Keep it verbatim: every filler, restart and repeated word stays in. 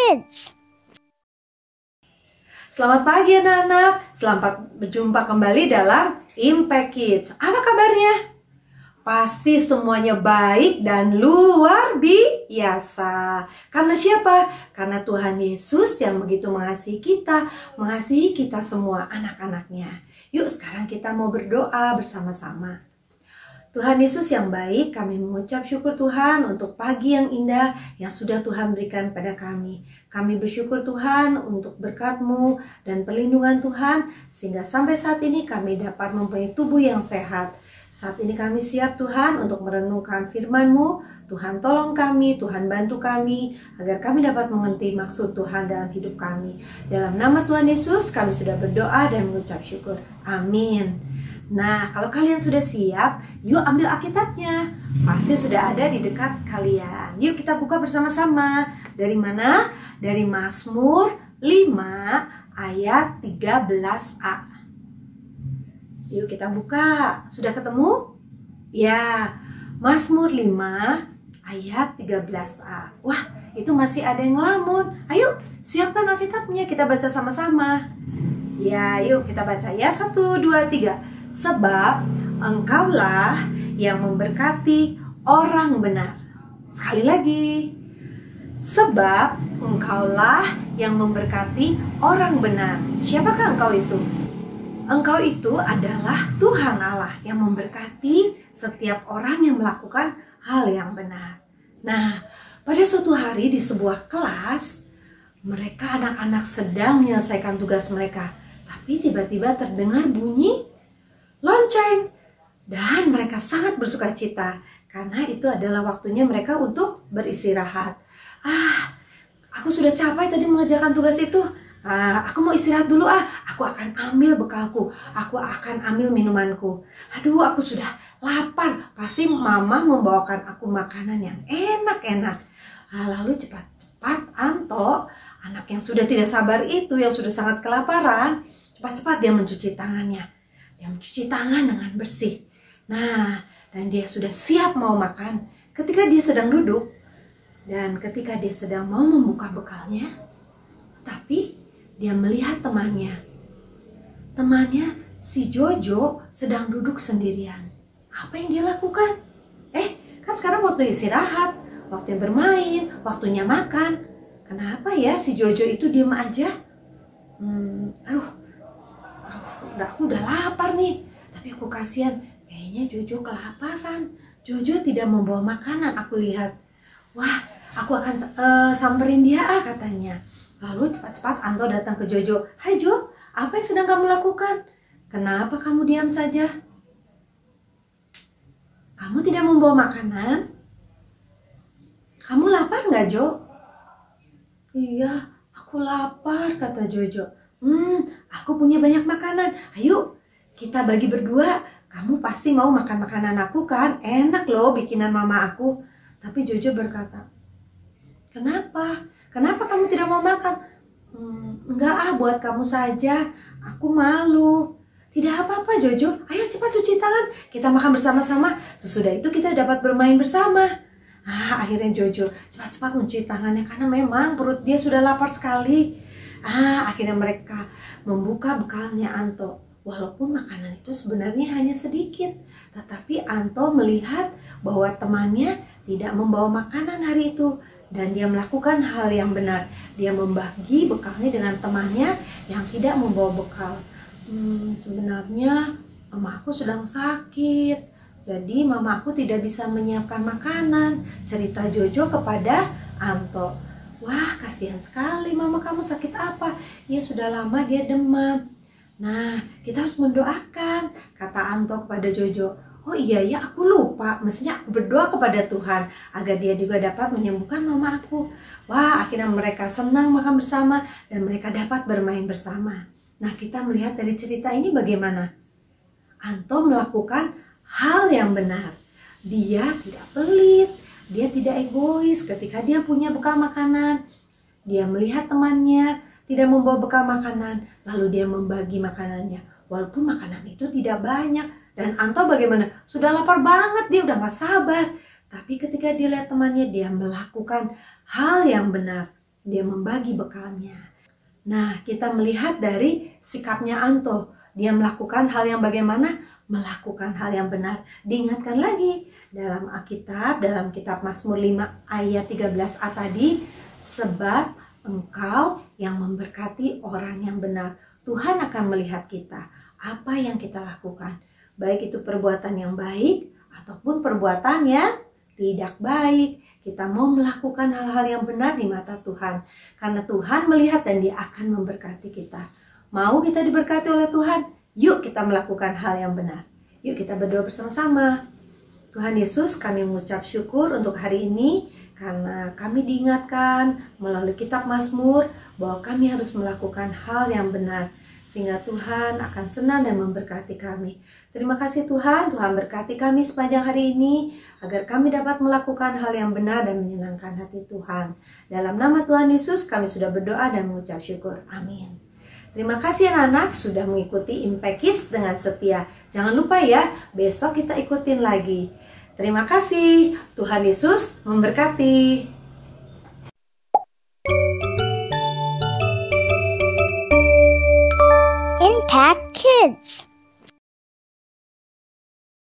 Kids. Selamat pagi anak-anak, selamat berjumpa kembali dalam Impact Kids. Apa kabarnya? Pasti semuanya baik dan luar biasa. Karena siapa? Karena Tuhan Yesus yang begitu mengasihi kita, mengasihi kita semua anak-anaknya. Yuk sekarang kita mau berdoa bersama-sama. Tuhan Yesus yang baik, kami mengucap syukur Tuhan untuk pagi yang indah yang sudah Tuhan berikan pada kami. Kami bersyukur Tuhan untuk berkat-Mu dan perlindungan Tuhan, sehingga sampai saat ini kami dapat mempunyai tubuh yang sehat. Saat ini kami siap Tuhan untuk merenungkan firman-Mu. Tuhan tolong kami, Tuhan bantu kami, agar kami dapat mengerti maksud Tuhan dalam hidup kami. Dalam nama Tuhan Yesus kami sudah berdoa dan mengucap syukur. Amin. Nah, kalau kalian sudah siap, yuk ambil Alkitabnya. Pasti sudah ada di dekat kalian. Yuk kita buka bersama-sama. Dari mana? Dari Mazmur lima ayat tiga belas a. Yuk kita buka. Sudah ketemu? Ya, Mazmur lima ayat tiga belas a. Wah, itu masih ada yang ngelamun. Ayo, siapkan Alkitabnya, kita baca sama-sama. Ya, yuk kita baca ya. Satu, dua, tiga. Sebab engkaulah yang memberkati orang benar. Sekali lagi. Sebab engkaulah yang memberkati orang benar. Siapakah engkau itu? Engkau itu adalah Tuhan Allah yang memberkati setiap orang yang melakukan hal yang benar. Nah, pada suatu hari di sebuah kelas, mereka anak-anak sedang menyelesaikan tugas mereka. Tapi tiba-tiba terdengar bunyi lonceng, dan mereka sangat bersuka cita karena itu adalah waktunya mereka untuk beristirahat. Ah, aku sudah capek tadi mengerjakan tugas itu. Ah, aku mau istirahat dulu ah. Aku akan ambil bekalku, aku akan ambil minumanku. Aduh, aku sudah lapar. Pasti mama membawakan aku makanan yang enak-enak. Ah, lalu cepat-cepat Anto, anak yang sudah tidak sabar itu, yang sudah sangat kelaparan, cepat-cepat dia mencuci tangannya. Dia mencuci tangan dengan bersih. Nah, dan dia sudah siap mau makan. Ketika dia sedang duduk, dan ketika dia sedang mau membuka bekalnya, tapi dia melihat temannya. Temannya, si Jojo, sedang duduk sendirian. Apa yang dia lakukan? Eh, kan sekarang waktu istirahat, waktu bermain, waktunya makan. Kenapa ya si Jojo itu diem aja? Hmm, aduh, aku udah lapar nih, tapi aku kasihan. Kayaknya Jojo kelaparan. Jojo tidak membawa makanan, aku lihat. Wah, aku akan uh, samperin dia ah, katanya. Lalu cepat-cepat Anto datang ke Jojo. Hai Jo, apa yang sedang kamu lakukan? Kenapa kamu diam saja? Kamu tidak membawa makanan? Kamu lapar nggak Jo? Iya, aku lapar, kata Jojo. Hmm, aku punya banyak makanan. Ayo, kita bagi berdua. Kamu pasti mau makan makanan aku kan? Enak loh bikinan mama aku. Tapi Jojo berkata, kenapa? Kenapa kamu tidak mau makan? Hmm, enggak ah, buat kamu saja. Aku malu. Tidak apa-apa Jojo. Ayo cepat cuci tangan. Kita makan bersama-sama. Sesudah itu kita dapat bermain bersama. Ah, akhirnya Jojo cepat-cepat mencuci tangannya karena memang perut dia sudah lapar sekali. Ah, akhirnya mereka membuka bekalnya Anto. Walaupun makanan itu sebenarnya hanya sedikit, tetapi Anto melihat bahwa temannya tidak membawa makanan hari itu dan dia melakukan hal yang benar. Dia membagi bekalnya dengan temannya yang tidak membawa bekal. Hmm, sebenarnya mama aku sedang sakit, jadi mama aku tidak bisa menyiapkan makanan, cerita Jojo kepada Anto. Wah, kasihan sekali mama kamu sakit apa? Ya sudah lama dia demam. Nah, kita harus mendoakan, kata Anto kepada Jojo. Oh iya ya, aku lupa. Mestinya aku berdoa kepada Tuhan agar dia juga dapat menyembuhkan mama aku. Wah, akhirnya mereka senang makan bersama dan mereka dapat bermain bersama. Nah, kita melihat dari cerita ini bagaimana Anto melakukan hal yang benar. Dia tidak pelit. Dia tidak egois ketika dia punya bekal makanan. Dia melihat temannya tidak membawa bekal makanan, lalu dia membagi makanannya. Walaupun makanan itu tidak banyak. Dan Anto bagaimana? Sudah lapar banget, dia udah gak sabar. Tapi ketika dia lihat temannya, dia melakukan hal yang benar. dia membagi bekalnya. Nah, kita melihat dari sikapnya Anto. Dia melakukan hal yang bagaimana? Melakukan hal yang benar. Diingatkan lagi dalam Alkitab, dalam kitab Mazmur lima ayat tiga belas a tadi, sebab engkau yang memberkati orang yang benar. Tuhan akan melihat kita, apa yang kita lakukan. Baik itu perbuatan yang baik ataupun perbuatan yang tidak baik. Kita mau melakukan hal-hal yang benar di mata Tuhan. Karena Tuhan melihat dan Dia akan memberkati kita. Mau kita diberkati oleh Tuhan? Yuk kita melakukan hal yang benar. Yuk kita berdoa bersama-sama. Tuhan Yesus, kami mengucap syukur untuk hari ini. Karena kami diingatkan melalui kitab Mazmur bahwa kami harus melakukan hal yang benar. Sehingga Tuhan akan senang dan memberkati kami. Terima kasih Tuhan, Tuhan berkati kami sepanjang hari ini, agar kami dapat melakukan hal yang benar dan menyenangkan hati Tuhan. Dalam nama Tuhan Yesus kami sudah berdoa dan mengucap syukur. Amin. Terima kasih anak-anak sudah mengikuti Impact Kids dengan setia. Jangan lupa ya, besok kita ikutin lagi. Terima kasih, Tuhan Yesus memberkati. Impact Kids.